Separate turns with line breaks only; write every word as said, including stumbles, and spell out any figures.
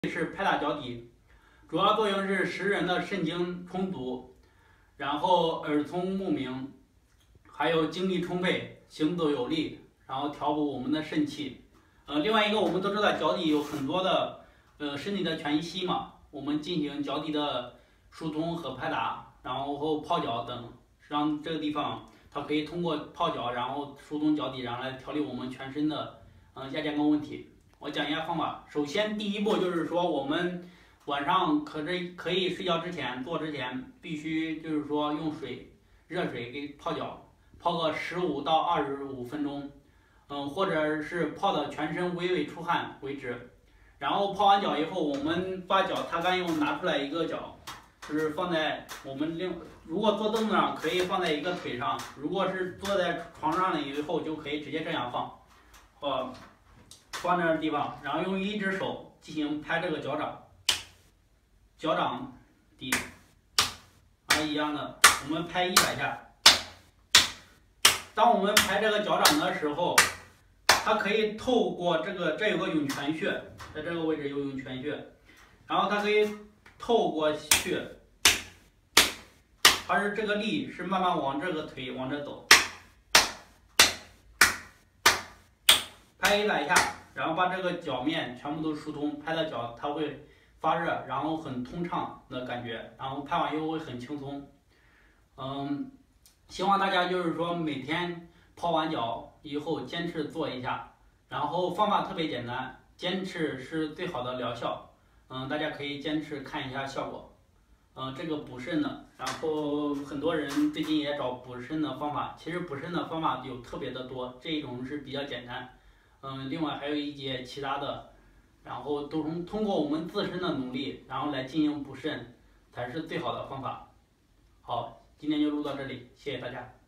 是拍打脚底，主要作用是使人的肾精充足，然后耳聪目明，还有精力充沛，行走有力，然后调补我们的肾气。呃，另外一个我们都知道脚底有很多的呃身体的全息嘛，我们进行脚底的疏通和拍打，然后泡脚等，让这个地方它可以通过泡脚，然后疏通脚底，然后来调理我们全身的嗯、呃、亚健康问题。我讲一下方法。首先，第一步就是说，我们晚上可这可以睡觉之前做之前，必须就是说用水热水给泡脚，泡个十五到二十五分钟，嗯，或者是泡的全身微微出汗为止。然后泡完脚以后，我们把脚擦干以后拿出来一个脚，就是放在我们另如果坐凳子上可以放在一个腿上，如果是坐在床上了以后就可以直接这样放，呃。放在那地方，然后用一只手进行拍这个脚掌，脚掌底，啊一样的，我们拍一百下。当我们拍这个脚掌的时候，它可以透过这个，这有个涌泉穴，在这个位置有涌泉穴，然后它可以透过去，它是这个力是慢慢往这个腿往这走，拍一百下。然后把这个脚面全部都疏通，拍的脚它会发热，然后很通畅的感觉，然后拍完以后会很轻松。嗯，希望大家就是说每天泡完脚以后坚持做一下，然后方法特别简单，坚持是最好的疗效。嗯，大家可以坚持看一下效果。嗯，这个补肾的，然后很多人最近也找补肾的方法，其实补肾的方法有特别的多，这一种是比较简单。嗯，另外还有一些其他的，然后都通通过我们自身的努力，然后来进行补肾，才是最好的方法。好，今天就录到这里，谢谢大家。